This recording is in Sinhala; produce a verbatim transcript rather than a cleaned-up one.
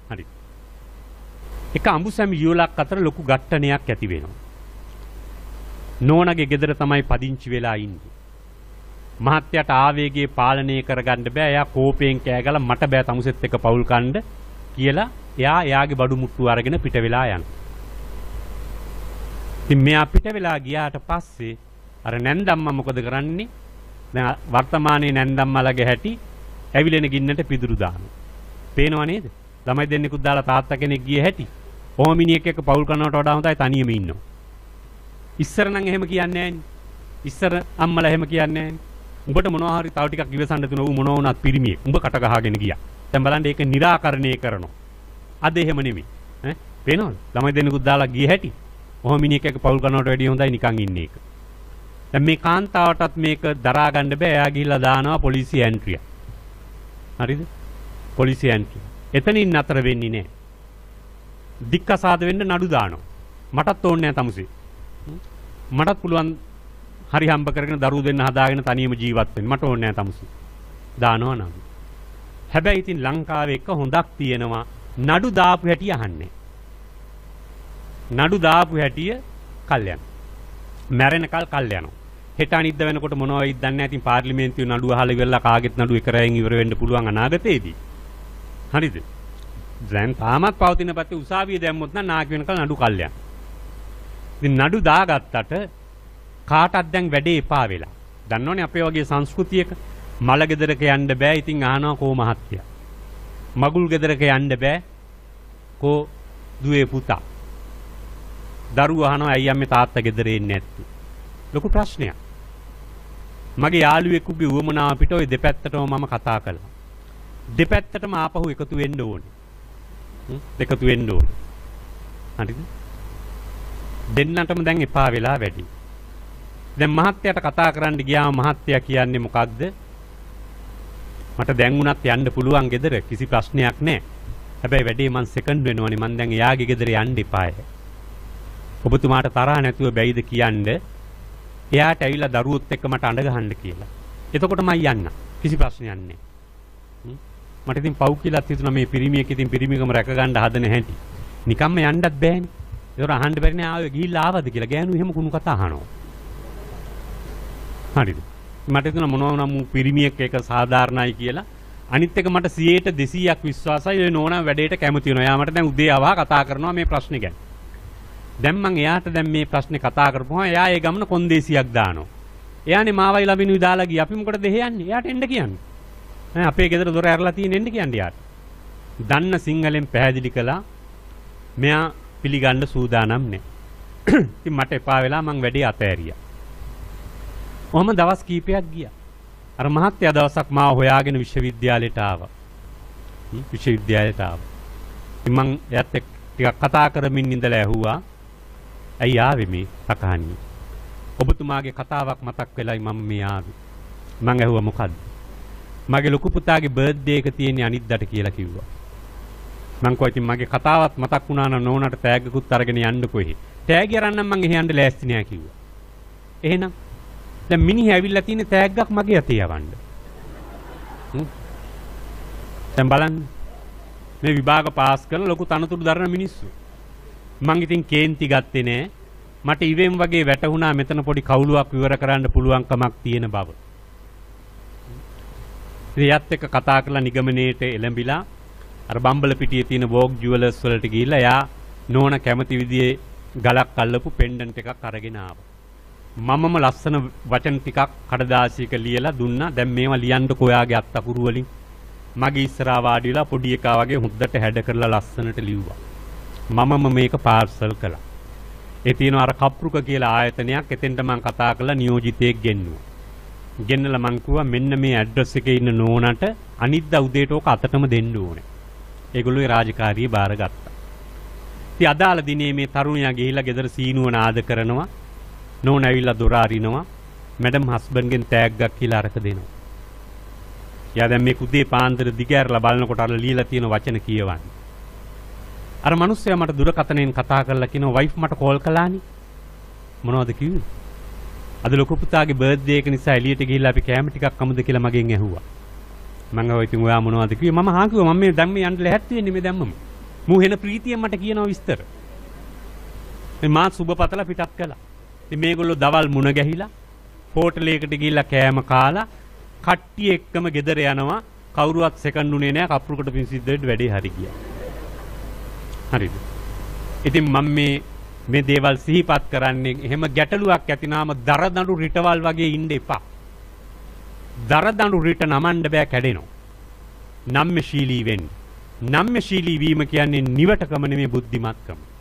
හරි. එක අඹුසැමි යුවලක් අතර ලොකු ගැටණයක් ඇති වෙනවා. නෝනාගේ ගෙදර තමයි පදිංචි වෙලා ඉන්නේ. මහත්තයාට ආවේගයේ පාලනය කරගන්න බෑ. එයා කෝපයෙන් කෑගලා මට බෑ තමුසෙත් එක පවුල් කණ්ඩ කියලා එයා එයාගේ බඩු මුට්ටු අරගෙන පිට වෙලා යනවා. ඉතින් මෙයා පිට වෙලා ගියාට පස්සේ අර නැන්දම්මා මොකද කරන්නේ? දැන් වර්තමානයේ නැන්දම්මාලගේ හැටි ඇවිලෙන ගින්නට පිදුරු දානවා. පේනව නේද? ළමයි දෙන්නෙකුත් දාලා තාත්තා කෙනෙක් ගියේ හැටි. ඔහොම මිනිහෙක් එක්ක පවුල් කරනවට වඩා හොඳයි තනියම ඉන්නවා. ඉස්සර නම් එහෙම කියන්නේ නෑනේ. ඉස්සර අම්මලා එහෙම කියන්නේ නෑනේ. උඹට මොනවා හරි තව ටිකක් ඉවසන්න තුන ඌ මොනවා වුණත් පිරිමියෙක්. උඹ කට ගහගෙන ගියා. දැන් බලන්න ඒක निराකරණය කරනවා. අද එහෙම නෙමෙයි. ඈ පේනවද? ළමයි දෙන්නෙකුත් දාලා ගියේ හැටි. ඔහොම මිනිහෙක් එක්ක පවුල් කරනවට වැඩිය හොඳයි නිකන් ඉන්න එක. දැන් මේ කාන්තාවටත් මේක දරා ගන්න බෑ. එයා ගිහිල්ලා දානවා පොලිසිය ඇන්ට්‍රිය. හරිද? පොලිසිය ඇන්ට්‍රිය. එතනින් නතර වෙන්නේ නෑ. දික්කසාද වෙන්න නඩු දානවා. මටත් ඕනේ නෑ තමුසේ. මටත් පුළුවන් හරි හම්බ කරගෙන දරුවෝ දෙන්න හදාගෙන තනියම ජීවත් වෙන්න. මට ඕනේ නෑ තමුසේ. දානවා නම්. හැබැයි ඉතින් ලංකාවේ එක හොඳක් තියෙනවා. නඩු දාපු හැටි අහන්නේ. නඩු දාපු හැටිය කල් යනවා. මැරෙනකල් කල් යනවා. හෙට අනිද්ද වෙනකොට මොනව වෙයිද දන්නේ නැහැ. ඉතින් පාර්ලිමේන්තුවේ නඩුව අහලා ඉවරලා කාගෙත් නඩුව එක රැයෙන් ඉවර වෙන්න පුළුවන් අනාගතයේදී. හරිද? දැන් තාමත් පවතින පැත්තේ උසාවිය දැම්මොත් නම් නාකි වෙනකල් නඩු කල් යනවා. ඉතින් නඩු දාගත්තට කාටවත් දැන් වැඩේ එපා වෙලා. දන්නවනේ අපේ වගේ සංස්කෘතියක මල ගෙදරක යන්න බෑ. ඉතින් අහනවා කෝ මහත්තයා. මගුල් ගෙදරක යන්න බෑ. කෝ දුවේ පුතා. දරුවෝ අහනවා ඇයි අම්මේ තාත්තා ගෙදර එන්නේ නැත්තේ? ලොකු ප්‍රශ්නයක්. මගේ යාළුවෙකුගේ උවමනාව පිට ওই දෙපැත්තටම මම කතා කළා. දෙපැත්තටම ආපහු එකතු වෙන්න ඕනේ. එකතු වෙන්න ඕනේ. හරිද? දෙන්නටම දැන් එපා වෙලා වැඩි. දැන් මහත්තයාට කතා කරන්න ගියාම මහත්තයා කියන්නේ මොකද්ද? මට දැන් උනත් යන්න පුළුවන් ගෙදර කිසි ප්‍රශ්නයක් නැහැ. හැබැයි වැඩේ මං සෙකන්ඩ් වෙනවනේ. මං දැන් එයාගේ ගෙදර යන්න එපාය. ඔබතුමාට තරහ නැතුව බැයිද කියන්නේ? එයාට ඇවිල්ලා දරුවොත් එක්ක මට අඬ ගහන්න කියලා. එතකොට මම යන්න. කිසි ප්‍රශ්නයක් නැහැ. මට ඉතින් පව් කියලාත් හිතුණා මේ පිරිමියෙක් ඉතින් පිරිමිකම රැක ගන්න හදන හැටි. නිකම්ම යන්නත් බෑනේ. ඒතර අහන්න බැරි නේ ආවේ ගිහිල්ලා ආවද කියලා. ගෑනු එහෙම කුණු කතා අහනවා. හරිද? මට හිතුණා මොනවා වුණා මු පිරිමියෙක් එක සාධාරණයි කියලා. අනිත් එක මට සියයට දෙසීයක් විශ්වාසයි ඔය නෝනා වැඩේට කැමති වෙනවා. එයා මට දැන් උදේ ආවා කතා කරනවා මේ ප්‍රශ්නේ ගැන. දැන් මං එයාට දැන් මේ ප්‍රශ්නේ කතා කරපුවම එයා ඒ ගමන කොන්දේසියක් දානවා. එයානේ මාවයි ළමිනුයි දාලා ගියා. අපි මොකටද එහෙ යන්නේ? එයාට එන්න කියන්නේ. ඈ අපේ ගෙදර දොර ඇරලා තියෙන එන්න කියන්නේ එයාට. දන්න සිංහලෙන් පැහැදිලි කළා. මෙයා පිළිගන්න සූදානම් නැහැ. ඉතින් මට එපා වෙලා මං වැඩේ අතෑරියා. ඔහම දවස් කීපයක් ගියා. අර මහත්තයා දවසක් මාව හොයාගෙන විශ්වවිද්‍යාලයට ආවා. විශ්වවිද්‍යාලයට ආවා. ඉතින් මං එයාත් එක්ක ටිකක් කතා කරමින් ඉඳලා ඇහුවා. ඇයි ආවේ මේ සකහණියේ? ඔබතුමාගේ කතාවක් මතක් වෙලයි මම මේ ආවේ. මං ඇහුවා මොකද්ද? මගේ ලොකු පුතාගේ බර්ත්ඩේ එක තියෙන්නේ අනිද්දාට කියලා කිව්වා. මං කිව්වා ඉතින් මගේ කතාවත් මතක් වුණා නම් නෝනාට තෑග්ගකුත් අරගෙන යන්නකෝ එහෙ. තෑග්ගය අරන්නම් මං එහෙ යන්න ලෑස්ති නෑ කිව්වා. එහෙනම් දැන් මිනිහා ඇවිල්ලා තියෙන තෑග්ගක් මගේ අතේ යවන්න. දැන් බලන්න මේ විභාග පාස් කරලා ලොකු තනතුරු දරන මිනිස්සු. මං ඉතින් කේන්ති ගත්තේ නෑ. මට ඉවෙන් වගේ වැටුණා මෙතන පොඩි කවුලුවක් විවර කරන්න පුළුවන්කමක් තියෙන බව. එයාත් එක්ක කතා කරලා නිගමනයේට එළඹිලා අර බම්බල පිටියේ තියෙන වෝග් ජුවලර්ස් වලට ගිහිල්ලා එයා නෝන කැමති විදිහේ ගලක් අල්ලපු පෙන්ඩන්ට් එකක් අරගෙන ආවා. මමම ලස්සන වචන ටිකක් කඩදාසියක ලියලා දුන්නා. දැන් මේවා ලියන්නකෝ ඔයාගේ අත්තකුරු වලින්. මගේ ඉස්සරහා වාඩි වෙලා පොඩි එකා වගේ හුද්දට හැඩ කරලා ලස්සනට ලිව්වා. මමම මේක පාර්සල් කළා. ඒ තියෙන අර කප්රුක කියලා ආයතනයක්. එතෙන්ට මම කතා කරලා නියෝජිතයෙක් ගෙන්නුවා. ගෙන්නලා මං කිව්වා මෙන්න මේ ඇඩ්‍රස් එකේ ඉන්න නෝනට අනිද්දා උදේට ඕක අතටම දෙන්න ඕනේ. ඒගොල්ලෝ ඒ රාජකාරිය බාරගත්තා. ඉතින් අදාළ දිනේ මේ තරුණයා ගිහිල්ලා ගෙදර සීනුව නාද කරනවා. නෝන ඇවිල්ලා දොර අරිනවා. මැඩම් හස්බන්ඩ්ගෙන් තෑග්ගක් කියලා අරක දෙනවා. යා දැන් මේ උදේ පාන්දර දිගෑරලා බලනකොට අර ලියලා තියෙන වචන කියවන්නේ. අර මිනිස්සයා මට දුරකථනයෙන් කතා කරලා කියනවා වයිෆ් මට කෝල් කළානේ. මොනවද කිව්වේ? අද ලොකු පුතාගේ බර්ත්ඩේ එක නිසා එළියට ගිහිල්ලා අපි කෑම ටිකක් කමුද කියලා මගෙන් ඇහුවා. මම අහුවා ඉතින් ඔයා මොනවද කිව්වේ? මම හා කිව්වා මම මේ දැන් මේ යන්න ලැහැත් වෙන්නේ මේ දැම්මම. මූ වෙන ප්‍රීතියෙන් මට කියනවා විස්තර. මේ මා සුබපතලා පිටත් කළා. ඉතින් මේගොල්ලෝ දවල් මුණ ගැහිලා හෝටලයකට ගිහිල්ලා කෑම කාලා කට්ටිය එක්කම ගෙදර යනවා. කවුරුවත් සෙකන්ඩ් උනේ නැහැ. කප්පුරුකට පින් සිද්ධ වෙන්න වැඩේ හරි ගියා. හරිද? ඉතින් මම මේ මේ දේවල් සිහිපත් කරන්නේ එහෙම ගැටලුවක් ඇතිනාම දරදඬු රිටවල් වගේ ඉන්න එපා. දරදඬු රිට නමන්න බෑ කැඩෙනවා. නම්‍යශීලී වෙන්න. නම්‍යශීලී වීම කියන්නේ නිවටකම නෙමෙයි බුද්ධිමත්කම.